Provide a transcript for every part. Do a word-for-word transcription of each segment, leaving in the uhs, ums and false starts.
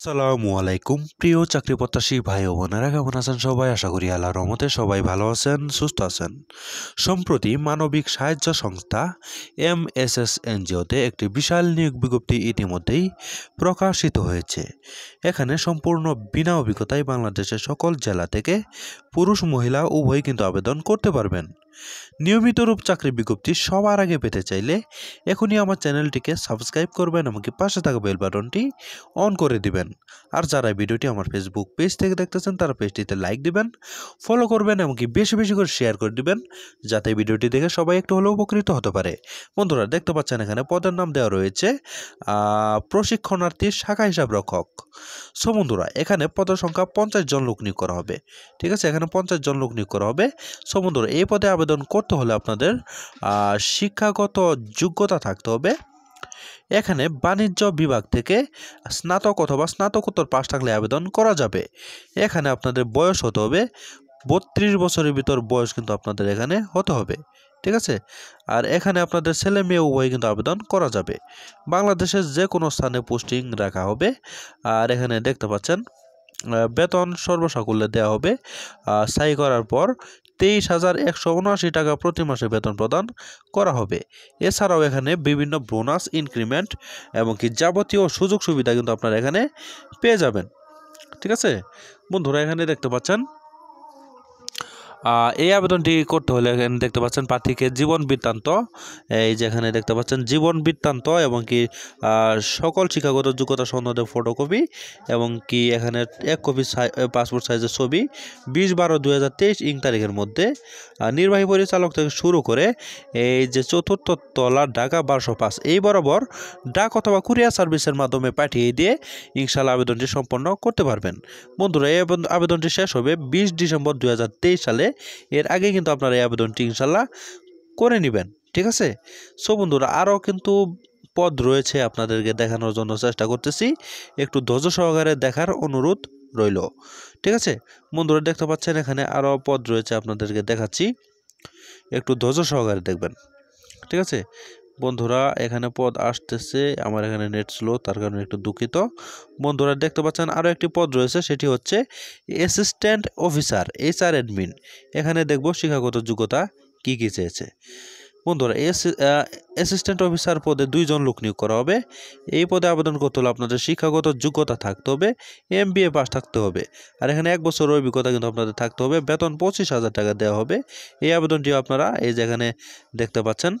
আসসালামু আলাইকুম প্রিয় চাকরি প্রত্যাশী ভাই ও বোনেরা, কেমন আছেন সবাই? আশা করি আল্লাহর রহমতে সবাই ভালো আছেন, সুস্থ আছেন। সম্প্রতি মানবিক সাহায্য সংস্থা এমএসএস এনজিওতে একটি বিশাল নিয়োগ বিজ্ঞপ্তি ইতিমধ্যেই প্রকাশিত হয়েছে। এখানে সম্পূর্ণ বিনা অভিজ্ঞতায় বাংলাদেশের সকল জেলা থেকে পুরুষ মহিলা উভয়ই কিন্তু আবেদন করতে পারবেন। নিয়মিত রূপ চাকরি বিজ্ঞপ্তি সবার আগে পেতে চাইলে এখনই আমার চ্যানেলটিকে সাবস্ক্রাইব করবেন, এমনকি পাশে থাকা বেল বাটনটি অন করে দিবেন। আর যারা ভিডিওটি আমার ফেসবুক পেজ থেকে দেখতেছেন তারা পেজটিতে লাইক দিবেন, ফলো করবেন, এমনকি বেশি বেশি করে শেয়ার করে দিবেন, যাতে ভিডিওটি দেখে সবাই একটু হলেও উপকৃত হতে পারে। বন্ধুরা, দেখতে পাচ্ছেন এখানে পদের নাম দেওয়া রয়েছে প্রশিক্ষণার্থী শাখা হিসাব রক্ষক। সো বন্ধুরা, এখানে পদের সংখ্যা পঞ্চাশ জন লোক নিয়োগ করা হবে। ঠিক আছে, এখানে পঞ্চাশ জন লোক নিয়োগ করা হবে। সো বন্ধুরা, এই পদে আবেদন করতে হলে আপনাদের শিক্ষাগত যোগ্যতা থাকতে হবে। এখানে বাণিজ্য বিভাগ থেকে স্নাতক অথবা স্নাতকোত্তর পাস থাকলে আবেদন করা যাবে। এখানে আপনাদের বয়স হতে হবে বত্রিশ বছরের ভিতর বয়স কিন্তু আপনাদের এখানে হতে হবে। ঠিক আছে, আর এখানে আপনাদের ছেলে মেয়ে উভয় কিন্তু আবেদন করা যাবে। বাংলাদেশের যে কোনো স্থানে পোস্টিং রাখা হবে। আর এখানে দেখতে পাচ্ছেন বেতন সর্বসাকুল্যে দেওয়া হবে। সাই করার পর তেইশ হাজার একশো উনআশি টাকা প্রতি মাসে বেতন প্রদান করা হবে। এছাড়াও এখানে বিভিন্ন বোনাস, ইনক্রিমেন্ট এবং কি যাবতীয় সুযোগ সুবিধা কিন্তু আপনারা এখানে পেয়ে যাবেন। ঠিক আছে বন্ধুরা, এখানে দেখতে পাচ্ছেন এই আবেদনটি করতে হলে এখানে দেখতে পাচ্ছেন প্রার্থীকে জীবন বৃত্তান্ত, এই যে এখানে দেখতে পাচ্ছেন জীবন বৃত্তান্ত এবং কি সকল শিক্ষাগত যোগ্যতা সনদের ফটোকপি এবং কি এখানে এক কপি পাসপোর্ট সাইজের ছবি বিশ বারো দুই হাজার তেইশ ইং তারিখের মধ্যে নির্বাহী পরিচালক থেকে শুরু করে এই যে চতুর্থ তলা ঢাকা বারোশো পাঁচ এই বরাবর ডাক অথবা কুরিয়ার সার্ভিসের মাধ্যমে পাঠিয়ে দিয়ে ইনশাল্লাহ আবেদনটি সম্পন্ন করতে পারবেন। বন্ধুরা, এই আবেদনটি শেষ হবে বিশ ডিসেম্বর দুই হাজার তেইশ সালে। এর আগে কিন্তু আপনারা এই আবেদনটি ইনশাল্লাহ করে নেবেন। ঠিক আছে, সো বন্ধুরা, আরও কিন্তু পদ রয়েছে, আপনাদেরকে দেখানোর জন্য চেষ্টা করতেছি, একটু ধৈর্য সহকারে দেখার অনুরোধ রইল। ঠিক আছে বন্ধুরা, দেখতে পাচ্ছেন এখানে আরও পদ রয়েছে, আপনাদেরকে দেখাচ্ছি, একটু ধৈর্য সহকারে দেখবেন। ঠিক আছে বন্ধুরা, এখানে পদ আসতেছে, আমার এখানে নেট স্লো, তার কারণে একটু দুঃখিত। বন্ধুরা, দেখতে পাচ্ছেন আরও একটি পদ রয়েছে, সেটি হচ্ছে অ্যাসিস্ট্যান্ট অফিসার এইচআর অ্যাডমিন। এখানে দেখব শিক্ষাগত যোগ্যতা কি কি চেয়েছে। বন্ধুরা, অ্যাসিস্ট্যান্ট অফিসার পদে দুইজন লোক নিয়োগ করা হবে। এই পদে আবেদন করতে হলে আপনাদের শিক্ষাগত যোগ্যতা থাকতে হবে, এম বি এ পাস থাকতে হবে, আর এখানে এক বছর অভিজ্ঞতা কিন্তু আপনাদের থাকতে হবে। বেতন পঁচিশ হাজার টাকা দেওয়া হবে। এই আবেদনটি আপনারা এই যে এখানে দেখতে পাচ্ছেন,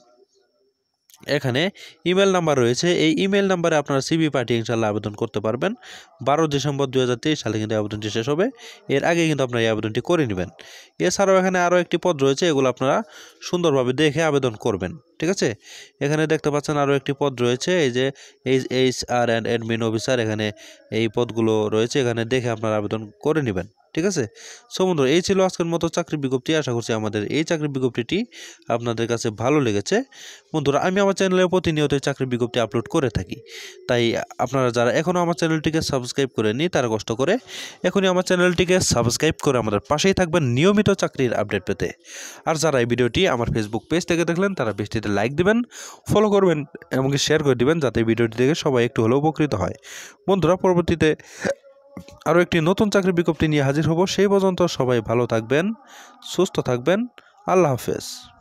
এখানে ইমেল নাম্বার রয়েছে, এই ইমেল নাম্বারে আপনারা সিভি পাঠিয়ে ইনশাল্লাহ আবেদন করতে পারবেন। বারো ডিসেম্বর দুই হাজার তেইশ সালে কিন্তু আবেদনটি শেষ হবে। এর আগে কিন্তু আপনারা এই আবেদনটি করে নেবেন। এছাড়াও এখানে আরও একটি পদ রয়েছে, এগুলো আপনারা সুন্দরভাবে দেখে আবেদন করবেন। ঠিক আছে, এখানে দেখতে পাচ্ছেন আরও একটি পদ রয়েছে, এই যে H H R and admin officer, এখানে এই পদগুলো রয়েছে, এখানে দেখে আপনারা আবেদন করে নেবেন। ঠিক আছে, সো বন্ধুরা, এই ছিল আজকের মতো চাকরি বিজ্ঞপ্তি। আশা করছি আমাদের এই চাকরি বিজ্ঞপ্তিটি আপনাদের কাছে ভালো লেগেছে। বন্ধুরা, আমি আমার চ্যানেলে প্রতিনিয়ত চাকরি বিজ্ঞপ্তি আপলোড করে থাকি, তাই আপনারা যারা এখনও আমার চ্যানেলটিকে সাবস্ক্রাইব করেননি তারা কষ্ট করে এখনই আমার চ্যানেলটিকে সাবস্ক্রাইব করে আমাদের পাশেই থাকবেন নিয়মিত চাকরির আপডেট পেতে। আর যারা এই ভিডিওটি আমার ফেসবুক পেজ থেকে দেখলেন তারা পেজটিতে লাইক দিবেন, ফলো করবেন, এমনকি শেয়ার করে দিবেন, যাতে ভিডিওটি দেখে সবাই একটু হলেও উপকৃত হয়। বন্ধুরা, পরবর্তীতে আরও একটি নতুন চাকরি বিজ্ঞপ্তি নিয়ে হাজির হব। সেই পর্যন্ত সবাই ভালো থাকবেন, সুস্থ থাকবেন। আল্লাহ হাফেজ।